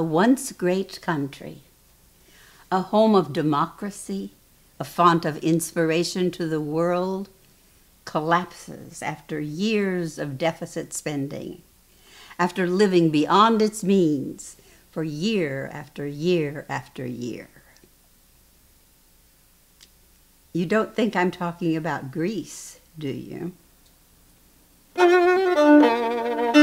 A once great country, a home of democracy, a font of inspiration to the world, collapses after years of deficit spending, after living beyond its means for year after year after year. You don't think I'm talking about Greece, do you?